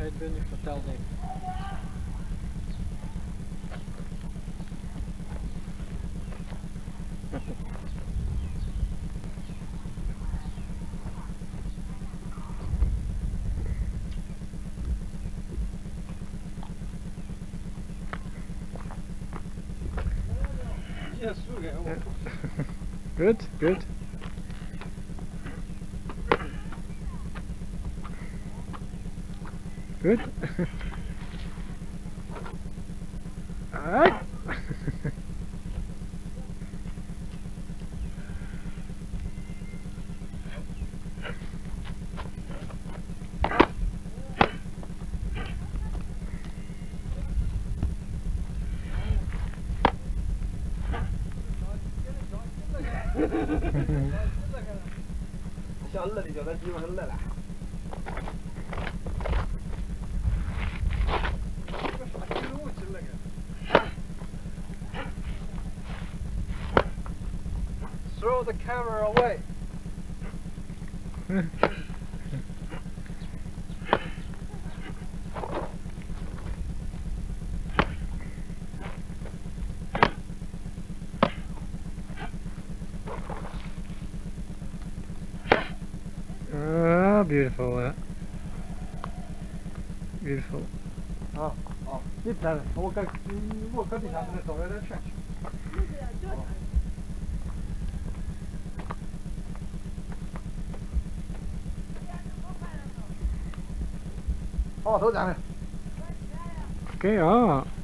uitbundig verteld heeft. Yes, okay. Good, good. Good. Alright. الله اللي جابت لي وهلا لا Throw the camera away. Beautiful. Beautiful. Titta, åka till handen och ta det där. Ja, så där. Okay,